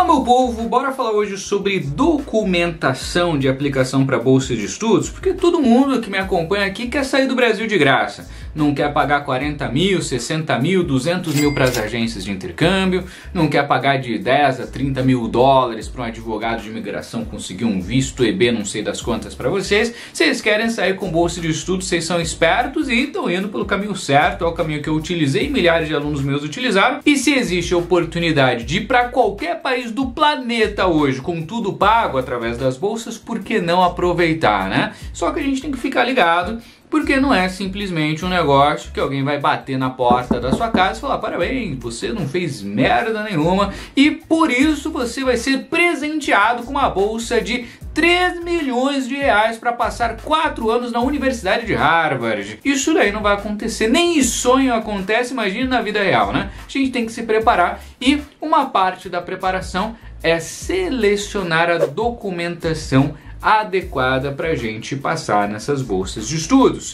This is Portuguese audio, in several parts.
meu povo, bora falar hoje sobre documentação de aplicação para bolsa de estudos, porque todo mundo que me acompanha aqui quer sair do Brasil de graça. Não quer pagar 40 mil, 60 mil, 200 mil para as agências de intercâmbio, não quer pagar de 10 a 30 mil dólares para um advogado de imigração conseguir um visto EB não sei das quantas para vocês. Vocês querem sair com bolsa de estudos, vocês são espertos e estão indo pelo caminho certo, é o caminho que eu utilizei e milhares de alunos meus utilizaram. E se existe a oportunidade de ir para qualquer país do planeta hoje com tudo pago através das bolsas, por que não aproveitar, né? Só que a gente tem que ficar ligado, porque não é simplesmente um negócio que alguém vai bater na porta da sua casa e falar: parabéns, você não fez merda nenhuma e por isso você vai ser presenteado com uma bolsa de 3 milhões de reais para passar 4 anos na Universidade de Harvard. Isso daí não vai acontecer, nem em sonho acontece, imagina na vida real, né? A gente tem que se preparar e uma parte da preparação é selecionar a documentação adequada para a gente passar nessas bolsas de estudos.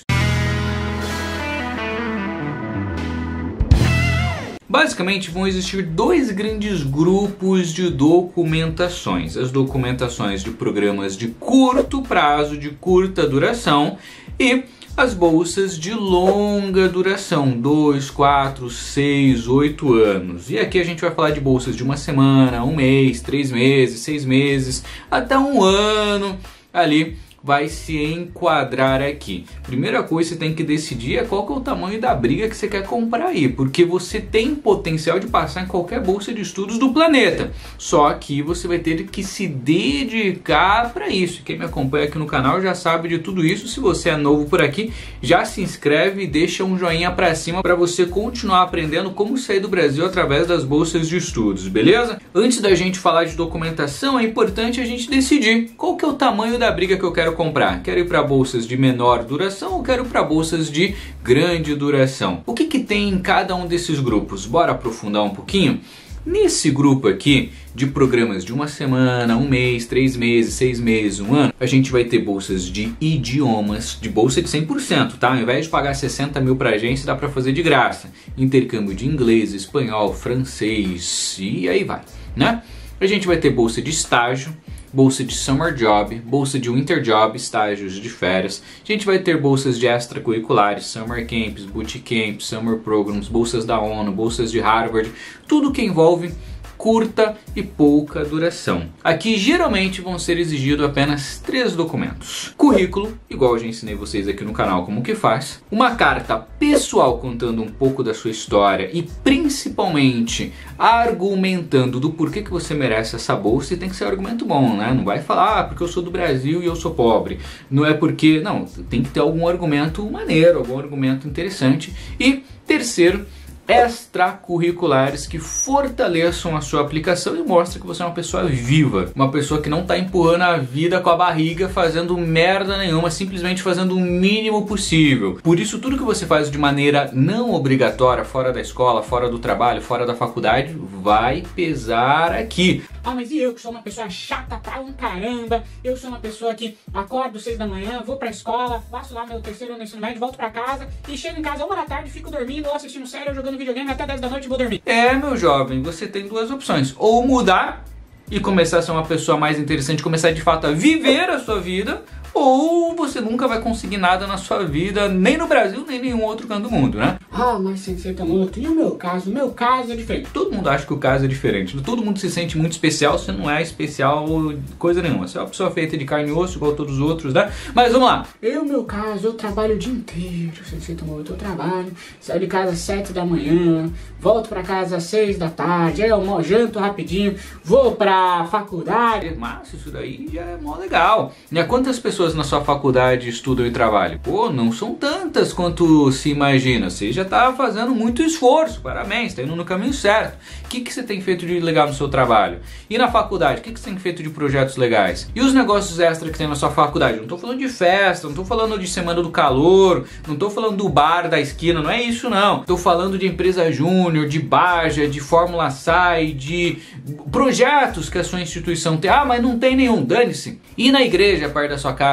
Basicamente vão existir dois grandes grupos de documentações. As documentações de programas de curto prazo, de curta duração, e as bolsas de longa duração, 2, 4, 6, 8 anos. E aqui a gente vai falar de bolsas de uma semana, um mês, 3 meses, 6 meses, até um ano ali vai se enquadrar aqui. Primeira coisa que você tem que decidir é qual que é o tamanho da briga que você quer comprar aí, porque você tem potencial de passar em qualquer bolsa de estudos do planeta. Só que você vai ter que se dedicar para isso. Quem me acompanha aqui no canal já sabe de tudo isso. Se você é novo por aqui, já se inscreve e deixa um joinha para cima para você continuar aprendendo como sair do Brasil através das bolsas de estudos, beleza? Antes da gente falar de documentação, é importante a gente decidir qual que é o tamanho da briga que eu quero comprar. Quero ir para bolsas de menor duração ou quero ir para bolsas de grande duração? O que tem em cada um desses grupos? Bora aprofundar um pouquinho? Nesse grupo aqui de programas de uma semana, um mês, 3 meses, 6 meses, um ano, a gente vai ter bolsas de idiomas, de bolsa de 100%, tá? Ao invés de pagar 60 mil para agência, dá para fazer de graça. Intercâmbio de inglês, espanhol, francês e aí vai, né? A gente vai ter bolsa de estágio, bolsa de summer job, bolsa de winter job, estágios de férias. A gente vai ter bolsas de extracurriculares, summer camps, bootcamp, summer programs, bolsas da ONU, bolsas de Harvard, tudo que envolve curta e pouca duração. Aqui geralmente vão ser exigidos apenas 3 documentos: currículo, igual eu já ensinei vocês aqui no canal como que faz, uma carta pessoal contando um pouco da sua história e principalmente argumentando do porquê que você merece essa bolsa, e tem que ser um argumento bom, né? Não vai falar porque eu sou do Brasil e eu sou pobre, não é porque, não, tem que ter algum argumento maneiro, algum argumento interessante. E terceiro, extracurriculares que fortaleçam a sua aplicação e mostram que você é uma pessoa viva, uma pessoa que não está empurrando a vida com a barriga, fazendo merda nenhuma, simplesmente fazendo o mínimo possível. Por isso, tudo que você faz de maneira não obrigatória, fora da escola, fora do trabalho, fora da faculdade, vai pesar aqui. Ah, mas e eu que sou uma pessoa chata pra um caramba, eu sou uma pessoa que acordo 6 da manhã, vou pra escola, faço lá meu terceiro ano no ensino médio, volto pra casa e chego em casa 1 da tarde, fico dormindo ou assistindo série ou jogando videogame até 10 da noite e vou dormir. É, meu jovem, você tem 2 opções: ou mudar e começar a ser uma pessoa mais interessante, começar de fato a viver a sua vida, ou você nunca vai conseguir nada na sua vida, nem no Brasil, nem em nenhum outro canto do mundo, né? Ah, mas Sensei Tamoto, e o meu caso? O meu caso é diferente. Todo mundo acha que o caso é diferente, todo mundo se sente muito especial, você não é especial coisa nenhuma, você é uma pessoa feita de carne e osso igual todos os outros, né? Mas vamos lá. Meu caso, eu trabalho o dia inteiro, Sensei Tamoto, eu trabalho, saio de casa às 7 da manhã, volto pra casa às 6 da tarde, aí eu janto rapidinho, vou pra faculdade. Mas isso daí já é mó legal, né? Quantas pessoas na sua faculdade estudam e trabalham? Pô, não são tantas quanto se imagina. Você já está fazendo muito esforço, parabéns, está indo no caminho certo. O que você tem feito de legal no seu trabalho? E na faculdade, o que você tem feito de projetos legais? E os negócios extras que tem na sua faculdade? Não estou falando de festa, não estou falando de semana do calor, não estou falando do bar da esquina, não é isso não. Estou falando de empresa júnior, de Baja, de Fórmula SAI, de projetos que a sua instituição tem. Ah, mas não tem nenhum, dane-se. E na igreja, perto da sua casa,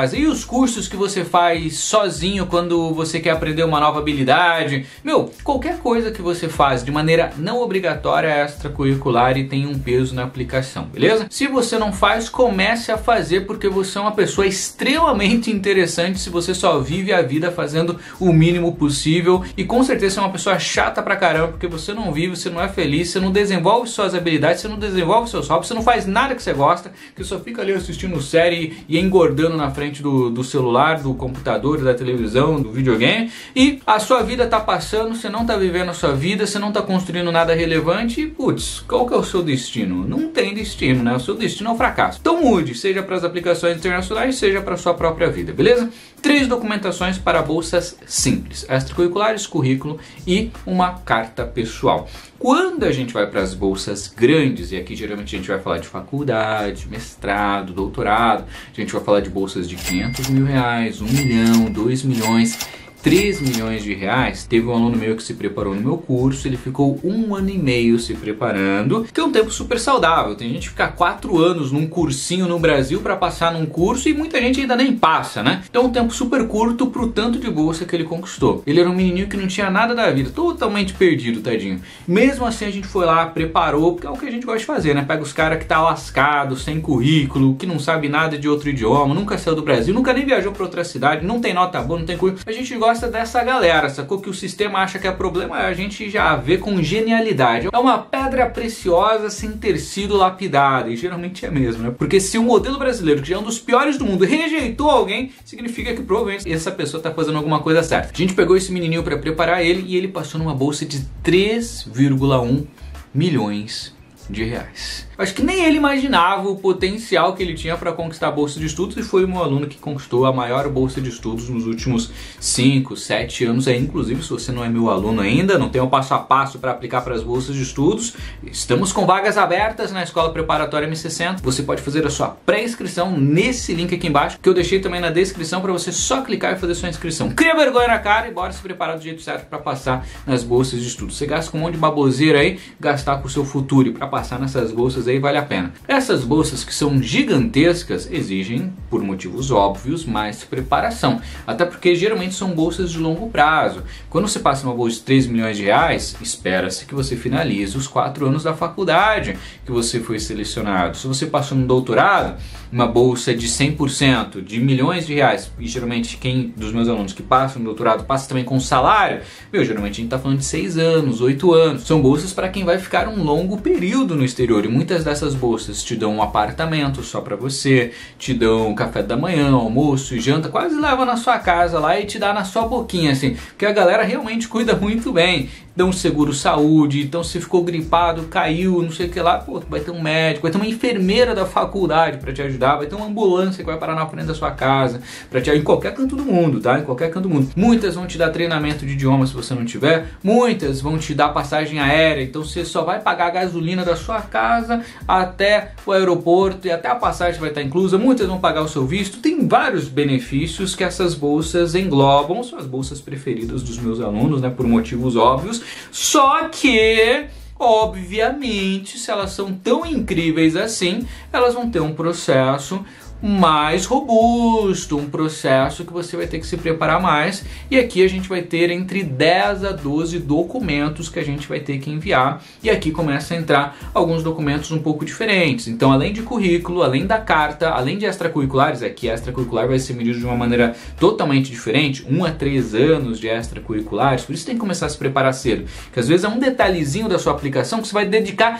casa? E os cursos que você faz sozinho quando você quer aprender uma nova habilidade? Meu, qualquer coisa que você faz de maneira não obrigatória é extracurricular e tem um peso na aplicação, beleza? Se você não faz, comece a fazer, porque você é uma pessoa extremamente interessante se você só vive a vida fazendo o mínimo possível, e com certeza você é uma pessoa chata pra caramba, porque você não vive, você não é feliz, você não desenvolve suas habilidades, você não desenvolve seus hobbies, você não faz nada que você gosta, que só fica ali assistindo série e engordando na frente do celular, do computador, da televisão, do videogame, e a sua vida tá passando, você não tá vivendo a sua vida, você não tá construindo nada relevante, e putz, qual que é o seu destino? Não tem destino, né? O seu destino é o fracasso. Então mude, seja para as aplicações internacionais, seja para a sua própria vida, beleza? 3 documentações para bolsas simples: extracurriculares, currículo e uma carta pessoal. Quando a gente vai para as bolsas grandes, e aqui geralmente a gente vai falar de faculdade, mestrado, doutorado, a gente vai falar de bolsas de 500 mil reais, 1 milhão, 2 milhões, 3 milhões de reais. Teve um aluno meu que se preparou no meu curso, ele ficou 1 ano e meio se preparando, que é um tempo super saudável. Tem gente que fica 4 anos num cursinho no Brasil para passar num curso, e muita gente ainda nem passa, né? Então é um tempo super curto pro tanto de bolsa que ele conquistou. Ele era um menininho que não tinha nada da vida, totalmente perdido, tadinho. Mesmo assim a gente foi lá, preparou, porque é o que a gente gosta de fazer, né? Pega os caras que tá lascado, sem currículo, que não sabe nada de outro idioma, nunca saiu do Brasil, nunca nem viajou para outra cidade, não tem nota boa, não tem currículo. A gente gosta dessa galera, sacou? Que o sistema acha que é problema, a gente já vê com genialidade. É uma pedra preciosa sem ter sido lapidada, e geralmente é mesmo, né? Porque se o modelo brasileiro, que já é um dos piores do mundo, rejeitou alguém, significa que provavelmente essa pessoa tá fazendo alguma coisa certa. A gente pegou esse menininho para preparar ele, e ele passou numa bolsa de 3,1 milhões de reais. Acho que nem ele imaginava o potencial que ele tinha para conquistar a bolsa de estudos, e foi um aluno que conquistou a maior bolsa de estudos nos últimos 5, 7 anos. Inclusive, se você não é meu aluno ainda, não tem um passo a passo para aplicar para as bolsas de estudos, estamos com vagas abertas na Escola Preparatória M60. Você pode fazer a sua pré-inscrição nesse link aqui embaixo, que eu deixei também na descrição, para você só clicar e fazer sua inscrição. Cria vergonha na cara e bora se preparar do jeito certo para passar nas bolsas de estudos. Você gasta com um monte de baboseira aí, gastar com o seu futuro, e para passar nessas bolsas aí vale a pena. Essas bolsas, que são gigantescas, exigem, por motivos óbvios, mais preparação. Até porque geralmente são bolsas de longo prazo. Quando você passa uma bolsa de 3 milhões de reais, espera-se que você finalize os 4 anos da faculdade que você foi selecionado. Se você passou no doutorado, uma bolsa de 100%, de milhões de reais, e geralmente quem dos meus alunos que passam no doutorado passa também com salário, geralmente a gente está falando de 6 anos, 8 anos. São bolsas para quem vai ficar um longo período no exterior, e muitas dessas bolsas te dão um apartamento só para você, te dão café da manhã, almoço e janta, quase leva na sua casa lá e te dá na sua boquinha, assim, porque a galera realmente cuida muito bem. Dão um seguro saúde, então se ficou gripado, caiu, não sei o que lá, pô, vai ter um médico, vai ter uma enfermeira da faculdade para te ajudar, vai ter uma ambulância que vai parar na frente da sua casa, para te ajudar em qualquer canto do mundo, tá? Em qualquer canto do mundo. Muitas vão te dar treinamento de idioma se você não tiver, muitas vão te dar passagem aérea, então você só vai pagar a gasolina da sua casa até o aeroporto, e até a passagem vai estar inclusa. Muitas vão pagar o seu visto. Tem vários benefícios que essas bolsas englobam, são as bolsas preferidas dos meus alunos, né, por motivos óbvios. Só que, obviamente, se elas são tão incríveis assim, elas vão ter um processo mais robusto, um processo que você vai ter que se preparar mais, e aqui a gente vai ter entre 10 a 12 documentos que a gente vai ter que enviar, e aqui começa a entrar alguns documentos um pouco diferentes. Então, além de currículo, além da carta, além de extracurriculares, aqui extracurricular vai ser medido de uma maneira totalmente diferente, 1 a 3 anos de extracurriculares, por isso tem que começar a se preparar cedo, que às vezes é um detalhezinho da sua aplicação que você vai dedicar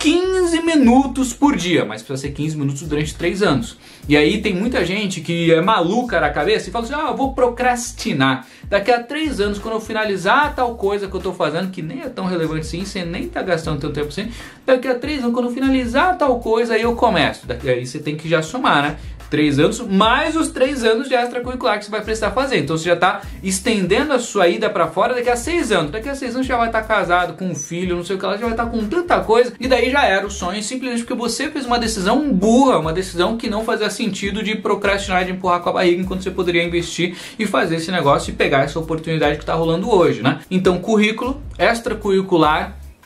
15 minutos por dia, mas precisa ser 15 minutos durante 3 anos. E aí tem muita gente que é maluca na cabeça e fala assim, eu vou procrastinar. Daqui a 3 anos, quando eu finalizar tal coisa que eu estou fazendo, que nem é tão relevante assim, você nem está gastando tanto tempo assim, daqui a 3 anos, quando eu finalizar tal coisa, aí eu começo. Aí você tem que já somar, né? 3 anos, mais os 3 anos de extracurricular que você vai precisar fazer. Então você já está estendendo a sua ida para fora daqui a 6 anos. Daqui a 6 anos já vai estar casado, com um filho, não sei o que lá, já vai estar com tanta coisa. E daí já era o sonho, simplesmente porque você fez uma decisão burra, uma decisão que não fazia sentido de procrastinar, de empurrar com a barriga, enquanto você poderia investir e fazer esse negócio e pegar essa oportunidade que está rolando hoje, né? Então, currículo, extracurricular,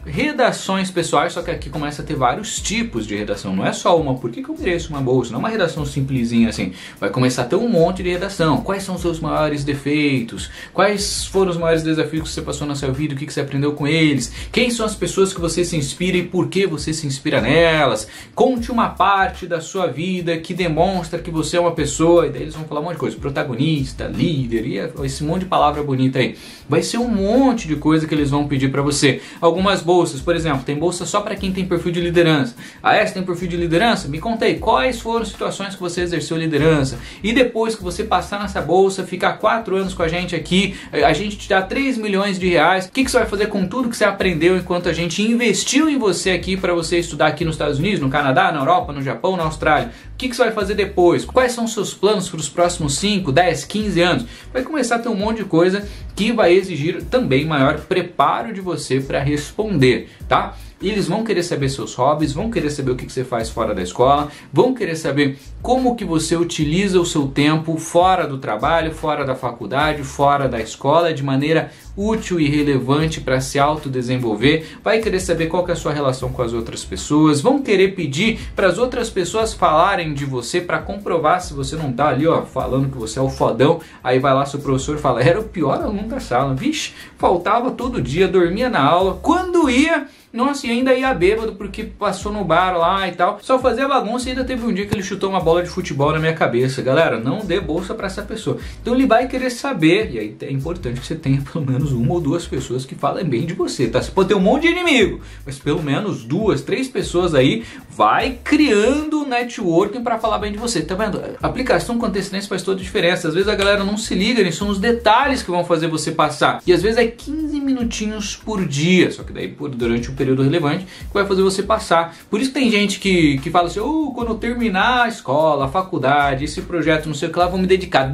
redações pessoais, só que aqui começa a ter vários tipos de redação. Não é só uma, por que eu mereço uma bolsa? Não é uma redação simplesinha assim. Vai começar a ter um monte de redação. Quais são os seus maiores defeitos? Quais foram os maiores desafios que você passou na sua vida? O que você aprendeu com eles? Quem são as pessoas que você se inspira e por que você se inspira nelas? Conte uma parte da sua vida que demonstra que você é uma pessoa. E daí eles vão falar um monte de coisa. Protagonista, líder, e esse monte de palavra bonita aí. Vai ser um monte de coisa que eles vão pedir para você. Algumas bolsas, por exemplo, tem bolsa só para quem tem perfil de liderança. Ah, você tem perfil de liderança? Me conta aí, quais foram as situações que você exerceu liderança? E depois que você passar nessa bolsa, ficar 4 anos com a gente aqui, a gente te dá 3 milhões de reais. O que você vai fazer com tudo que você aprendeu enquanto a gente investiu em você aqui para você estudar aqui nos Estados Unidos, no Canadá, na Europa, no Japão, na Austrália? O que você vai fazer depois? Quais são os seus planos para os próximos 5, 10, 15 anos? Vai começar a ter um monte de coisa que vai exigir também maior preparo de você para responder, tá? E eles vão querer saber seus hobbies, vão querer saber o que você faz fora da escola, vão querer saber como que você utiliza o seu tempo fora do trabalho, fora da faculdade, fora da escola, de maneira útil e relevante para se autodesenvolver. Vai querer saber qual que é a sua relação com as outras pessoas, vão querer pedir para as outras pessoas falarem de você para comprovar se você não tá ali, ó, falando que você é o fodão. Aí vai lá seu professor e fala, era o pior aluno da sala, vixe, faltava todo dia, dormia na aula, quando ia, nossa, e ainda ia bêbado porque passou no bar lá e tal, só fazia bagunça. E ainda teve um dia que ele chutou uma bola de futebol na minha cabeça. Galera, não dê bolsa para essa pessoa. Então ele vai querer saber, e aí é importante que você tenha pelo menos 1 ou 2 pessoas que falem bem de você, tá? Você pode ter um monte de inimigo, mas pelo menos 2, 3 pessoas aí, vai criando networking para falar bem de você, tá vendo? A aplicação com antecedência faz toda a diferença. Às vezes a galera não se liga nisso, são os detalhes que vão fazer você passar. E às vezes é 15 minutinhos por dia, só que daí durante um período relevante que vai fazer você passar. Por isso que tem gente que fala assim, quando eu terminar a escola, a faculdade, esse projeto, não sei o que lá, vou me dedicar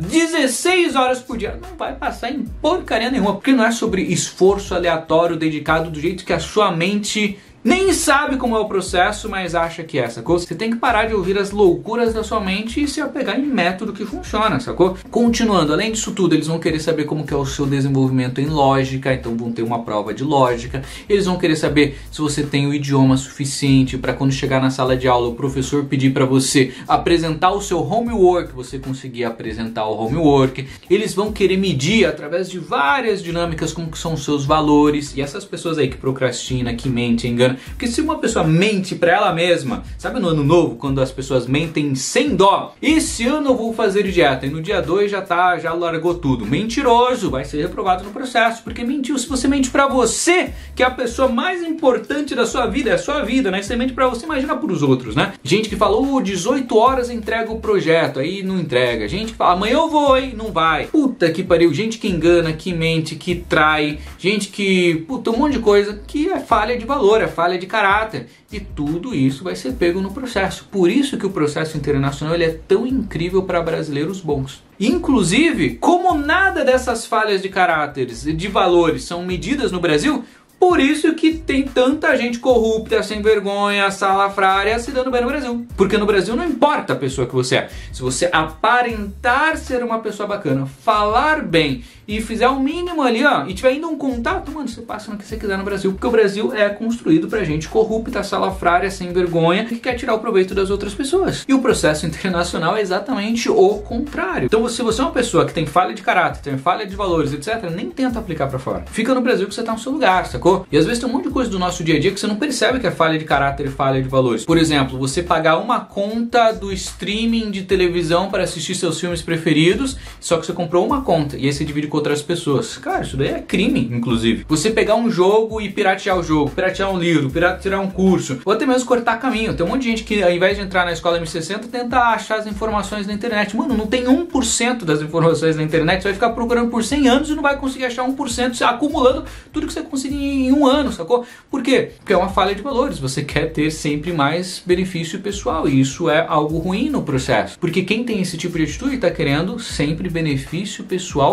16 horas por dia. Não vai passar em porcaria nenhuma, porque não é sobre esforço aleatório dedicado do jeito que a sua mente nem sabe como é o processo, mas acha que é, sacou? Você tem que parar de ouvir as loucuras da sua mente e se apegar em método que funciona, sacou? Continuando, além disso tudo, eles vão querer saber como que é o seu desenvolvimento em lógica, então vão ter uma prova de lógica. Eles vão querer saber se você tem o idioma suficiente para quando chegar na sala de aula, o professor pedir para você apresentar o seu homework, você conseguir apresentar o homework. Eles vão querer medir através de várias dinâmicas como que são os seus valores. E essas pessoas aí que procrastinam, que mentem, enganam. Porque se uma pessoa mente pra ela mesma, sabe no ano novo, quando as pessoas mentem sem dó, esse ano eu vou fazer dieta, e no dia 2 já largou tudo. Mentiroso, vai ser reprovado no processo, porque mentiu. Se você mente pra você, que é a pessoa mais importante da sua vida, é a sua vida, né? Se você mente pra você, imagina pros outros, né? Gente que fala, 18 horas entrega o projeto, aí não entrega. Gente que fala, amanhã eu vou, hein? Não vai. Puta que pariu, gente que engana, que mente, que trai, gente que, puta, um monte de coisa que é falha de valor, é falha de caráter, e tudo isso vai ser pego no processo. Por isso que o processo internacional ele é tão incrível para brasileiros bons. Inclusive, como nada dessas falhas de caráteres e de valores são medidas no Brasil, por isso que tem tanta gente corrupta, sem vergonha, salafrária se dando bem no Brasil. Porque no Brasil não importa a pessoa que você é. Se você aparentar ser uma pessoa bacana, falar bem e fizer o mínimo ali, ó, e tiver ainda um contato, mano, você passa no que você quiser no Brasil. Porque o Brasil é construído pra gente corrupta, salafrária, sem vergonha, que quer tirar o proveito das outras pessoas. E o processo internacional é exatamente o contrário. Então, se você é uma pessoa que tem falha de caráter, tem falha de valores, etc., nem tenta aplicar pra fora. Fica no Brasil que você tá no seu lugar, sacou? E às vezes tem um monte de coisa do nosso dia a dia que você não percebe que é falha de caráter e falha de valores. Por exemplo, você pagar uma conta do streaming de televisão para assistir seus filmes preferidos, só que você comprou uma conta e aí você divide com outras pessoas. Cara, isso daí é crime, inclusive. Você pegar um jogo e piratear o jogo, piratear um livro, piratear um curso, ou até mesmo cortar caminho. Tem um monte de gente que, ao invés de entrar na escola M60, tenta achar as informações na internet. Mano, não tem 1% das informações na internet, você vai ficar procurando por 100 anos e não vai conseguir achar 1%, acumulando tudo que você conseguir em um ano, sacou? Por quê? Porque é uma falha de valores. Você quer ter sempre mais benefício pessoal e isso é algo ruim no processo. Porque quem tem esse tipo de atitude está querendo sempre benefício pessoal nas costas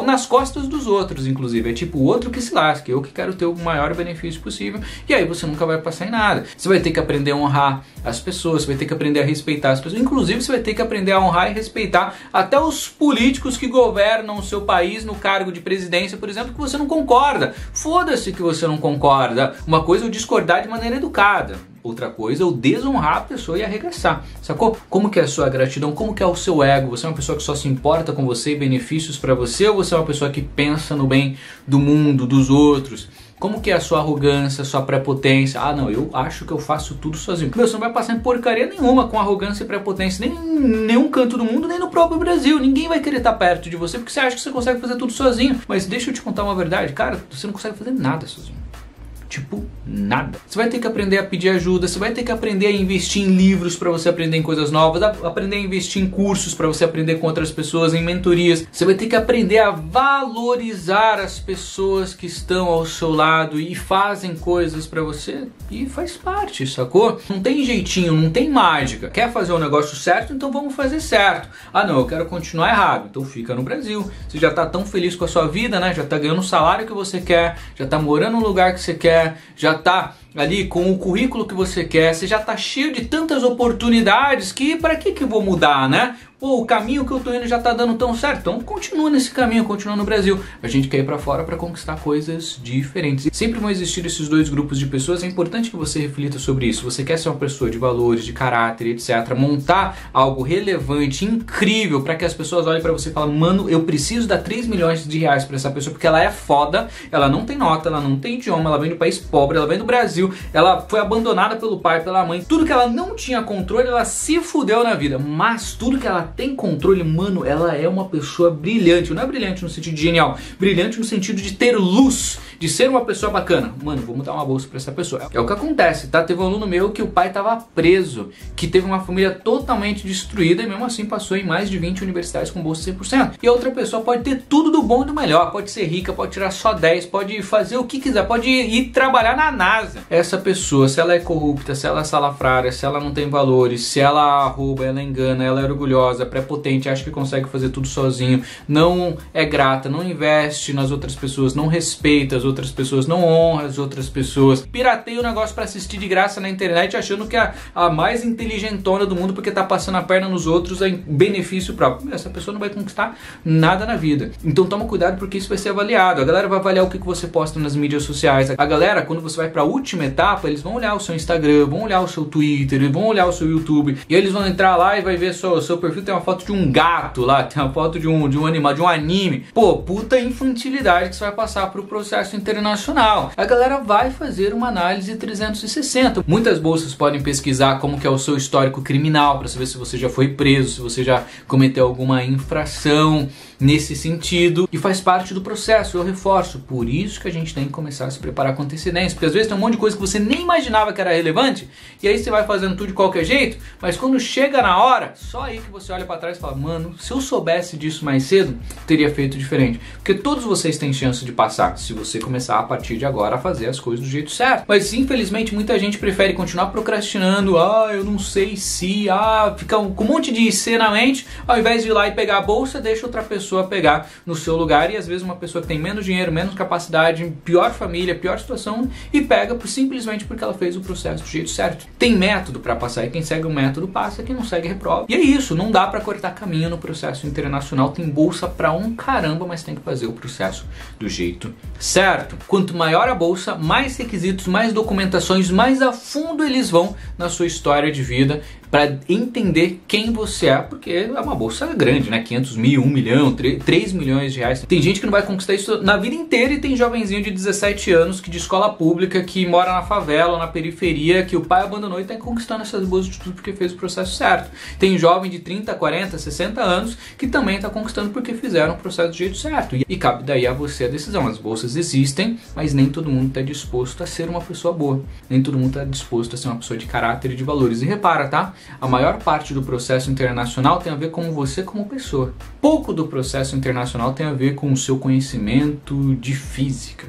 costas dos outros, inclusive. É tipo, o outro que se lasque, eu que quero ter o maior benefício possível, e aí você nunca vai passar em nada. Você vai ter que aprender a honrar as pessoas, você vai ter que aprender a respeitar as pessoas, inclusive você vai ter que aprender a honrar e respeitar até os políticos que governam o seu país no cargo de presidência, por exemplo, que você não concorda. Foda-se que você não concorda. Uma coisa é eu discordar de maneira educada, outra coisa é eu desonrar a pessoa e arregaçar, sacou? Como que é a sua gratidão? Como que é o seu ego? Você é uma pessoa que só se importa com você e benefícios pra você, ou você é uma pessoa que pensa no bem do mundo, dos outros? Como que é a sua arrogância, a sua prepotência? Ah, não, eu acho que eu faço tudo sozinho. Meu, você não vai passar em porcaria nenhuma com arrogância e prepotência, nem em nenhum canto do mundo, nem no próprio Brasil. Ninguém vai querer estar perto de você porque você acha que você consegue fazer tudo sozinho. Mas deixa eu te contar uma verdade, cara, você não consegue fazer nada sozinho. Tipo, nada. Você vai ter que aprender a pedir ajuda, você vai ter que aprender a investir em livros para você aprender em coisas novas, aprender a investir em cursos para você aprender com outras pessoas, em mentorias. Você vai ter que aprender a valorizar as pessoas que estão ao seu lado e fazem coisas para você, e faz parte, sacou? Não tem jeitinho, não tem mágica. Quer fazer o negócio certo? Então vamos fazer certo. Ah não, eu quero continuar errado. Então fica no Brasil. Você já tá tão feliz com a sua vida, né? Já tá ganhando o salário que você quer, já tá morando no lugar que você quer, já tá ali com o currículo que você quer, você já tá cheio de tantas oportunidades que para que eu vou mudar, né? Pô, o caminho que eu tô indo já tá dando tão certo, então continua nesse caminho, continua no Brasil. A gente quer ir pra fora pra conquistar coisas diferentes. Sempre vão existir esses dois grupos de pessoas, é importante que você reflita sobre isso. Você quer ser uma pessoa de valores, de caráter, etc. Montar algo relevante, incrível, pra que as pessoas olhem pra você e falem, mano, eu preciso dar 3 milhões de reais pra essa pessoa, porque ela é foda, ela não tem nota, ela não tem idioma, ela vem do país pobre, ela vem do Brasil, ela foi abandonada pelo pai, pela mãe, tudo que ela não tinha controle, ela se fudeu na vida, mas tudo que ela tem controle, mano, ela é uma pessoa brilhante. Não é brilhante no sentido de genial, brilhante no sentido de ter luz, de ser uma pessoa bacana. Mano, vamos dar uma bolsa pra essa pessoa. É o que acontece, tá? Teve um aluno meu que o pai tava preso, que teve uma família totalmente destruída e mesmo assim passou em mais de 20 universidades com bolsa 100%. E a outra pessoa pode ter tudo do bom e do melhor, pode ser rica, pode tirar só 10, pode fazer o que quiser, pode ir trabalhar na NASA. Essa pessoa, se ela é corrupta, se ela é salafrária, se ela não tem valores, se ela rouba, ela engana, ela é orgulhosa, prepotente, acha que consegue fazer tudo sozinho, não é grata, não investe nas outras pessoas, não respeita as outras pessoas, não honra as outras pessoas, pirateia o negócio pra assistir de graça na internet achando que é a mais inteligentona do mundo porque tá passando a perna nos outros em benefício próprio. Essa pessoa não vai conquistar nada na vida. Então toma cuidado porque isso vai ser avaliado. A galera vai avaliar o que você posta nas mídias sociais. A galera, quando você vai pra última etapa, eles vão olhar o seu Instagram, vão olhar o seu Twitter, vão olhar o seu YouTube, e eles vão entrar lá e vai ver seu perfil, tem uma foto de um gato lá, tem uma foto de um animal, de um anime. Pô, puta infantilidade que você vai passar pro processo internacional. A galera vai fazer uma análise 360. Muitas bolsas podem pesquisar como que é o seu histórico criminal, para saber se você já foi preso, se você já cometeu alguma infração nesse sentido, e faz parte do processo, eu reforço. Por isso que a gente tem que começar a se preparar com antecedência, porque às vezes tem um monte de coisa que você nem imaginava que era relevante, e aí você vai fazendo tudo de qualquer jeito, mas quando chega na hora, só aí que você olha pra trás e fala, mano, se eu soubesse disso mais cedo, teria feito diferente. Porque todos vocês têm chance de passar, se você começar a partir de agora a fazer as coisas do jeito certo. Mas infelizmente muita gente prefere continuar procrastinando, eu não sei se, fica com um monte de IC na mente, ao invés de ir lá e pegar a bolsa, deixa outra pessoa pegar no seu lugar, e às vezes uma pessoa que tem menos dinheiro, menos capacidade, pior família, pior situação, e pega simplesmente porque ela fez o processo do jeito certo. Tem método para passar, e quem segue o método passa, quem não segue reprova. E é isso, não dá para cortar caminho no processo internacional, tem bolsa pra um caramba, mas tem que fazer o processo do jeito certo. Quanto maior a bolsa, mais requisitos, mais documentações, mais a fundo eles vão na sua história de vida, para entender quem você é, porque é uma bolsa grande, né? 500 mil, 1 milhão, 3 milhões de reais. Tem gente que não vai conquistar isso na vida inteira, e tem jovenzinho de 17 anos que de escola pública, que mora na favela, na periferia, que o pai abandonou e está conquistando essas bolsas de tudo porque fez o processo certo. Tem jovem de 30, 40, 60 anos que também está conquistando porque fizeram o processo do jeito certo. E cabe daí a você a decisão. As bolsas existem, mas nem todo mundo está disposto a ser uma pessoa boa. Nem todo mundo está disposto a ser uma pessoa de caráter e de valores. E repara, tá? A maior parte do processo internacional tem a ver com você como pessoa. Pouco do processo internacional tem a ver com o seu conhecimento de física.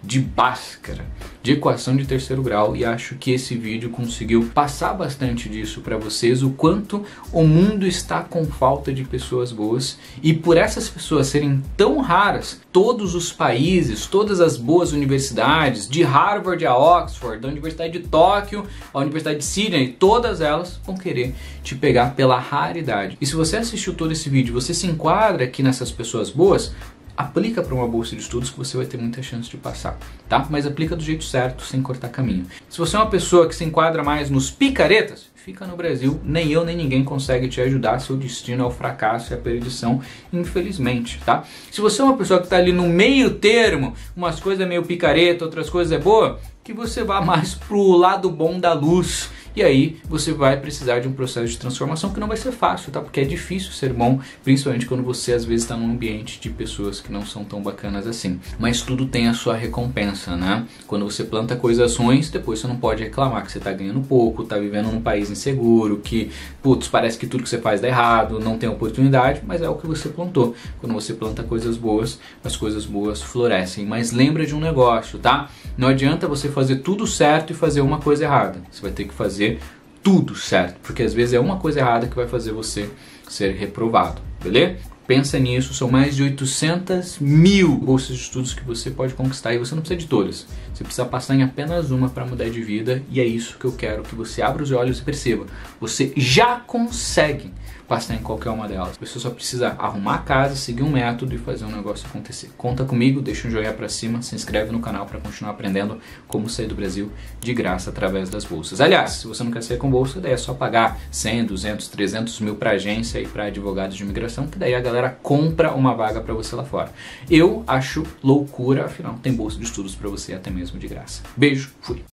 de Bhaskara, de equação de terceiro grau, e acho que esse vídeo conseguiu passar bastante disso para vocês, o quanto o mundo está com falta de pessoas boas, e por essas pessoas serem tão raras, todos os países, todas as boas universidades, de Harvard a Oxford, da Universidade de Tóquio, a Universidade de Sydney, todas elas vão querer te pegar pela raridade. E se você assistiu todo esse vídeo, você se enquadra aqui nessas pessoas boas, aplica para uma bolsa de estudos que você vai ter muita chance de passar, tá? Mas aplica do jeito certo, sem cortar caminho. Se você é uma pessoa que se enquadra mais nos picaretas, fica no Brasil, nem eu nem ninguém consegue te ajudar, seu destino é o fracasso e a perdição, infelizmente, tá? Se você é uma pessoa que está ali no meio termo, umas coisas meio picareta, outras coisas é boa, que você vá mais pro lado bom da luz. E aí você vai precisar de um processo de transformação que não vai ser fácil, tá? Porque é difícil ser bom, principalmente quando você às vezes está num ambiente de pessoas que não são tão bacanas assim. Mas tudo tem a sua recompensa, né? Quando você planta coisas ruins, depois você não pode reclamar que você está ganhando pouco, está vivendo num país inseguro, que, putz, parece que tudo que você faz dá errado, não tem oportunidade, mas é o que você plantou. Quando você planta coisas boas, as coisas boas florescem. Mas lembra de um negócio, tá? Não adianta você fazer tudo certo e fazer uma coisa errada. Você vai ter que fazer tudo certo, porque às vezes é uma coisa errada que vai fazer você ser reprovado, beleza? Pensa nisso, são mais de 800 mil bolsas de estudos que você pode conquistar e você não precisa de todas. Você precisa passar em apenas uma para mudar de vida, e é isso que eu quero que você abra os olhos e perceba. Você já consegue passar em qualquer uma delas. Você só precisa arrumar a casa, seguir um método e fazer um negócio acontecer. Conta comigo, deixa um joinha pra cima, se inscreve no canal para continuar aprendendo como sair do Brasil de graça através das bolsas. Aliás, se você não quer sair com bolsa, daí é só pagar 100, 200, 300 mil pra agência e pra advogados de imigração, que daí a galera compra uma vaga pra você lá fora. Eu acho loucura, afinal tem bolsa de estudos pra você até mesmo de graça. Beijo, fui!